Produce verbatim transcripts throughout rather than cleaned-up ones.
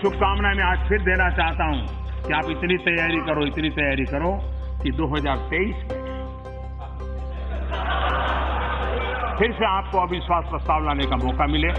शुभकामनाएं मैं आज फिर देना चाहता हूं कि आप इतनी तैयारी करो, इतनी तैयारी करो कि दो हज़ार तेईस में फिर से आपको अविश्वास प्रस्ताव लाने का मौका मिले।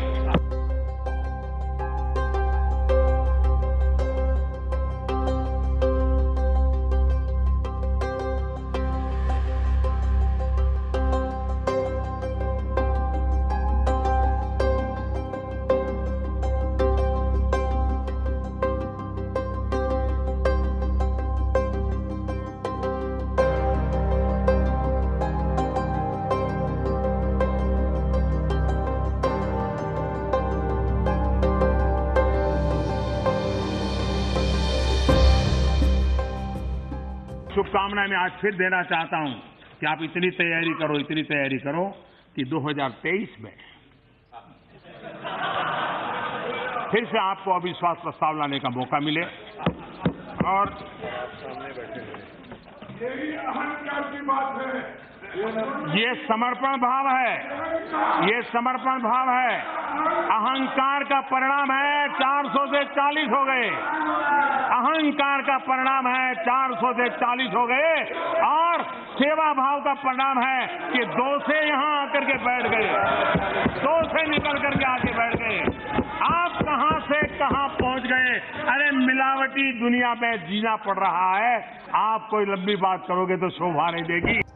शुभकामनाएं मैं आज फिर देना चाहता हूं कि आप इतनी तैयारी करो, इतनी तैयारी करो कि दो हज़ार तेईस में फिर से आपको अविश्वास प्रस्ताव लाने का मौका मिले। और अहंकार की बात है, ये समर्पण भाव है, ये समर्पण भाव है। अहंकार का परिणाम है चार सौ से चालीस हो गए, अहंकार का परिणाम है चार सौ से चालीस हो गए, और सेवा भाव का परिणाम है कि दो से यहां आकर के बैठ गए, दो से निकल करके आके बैठ गए। आप कहां से कहां पहुंच गए। अरे मिलावटी दुनिया में जीना पड़ रहा है, आप कोई लंबी बात करोगे तो शोभा नहीं देगी।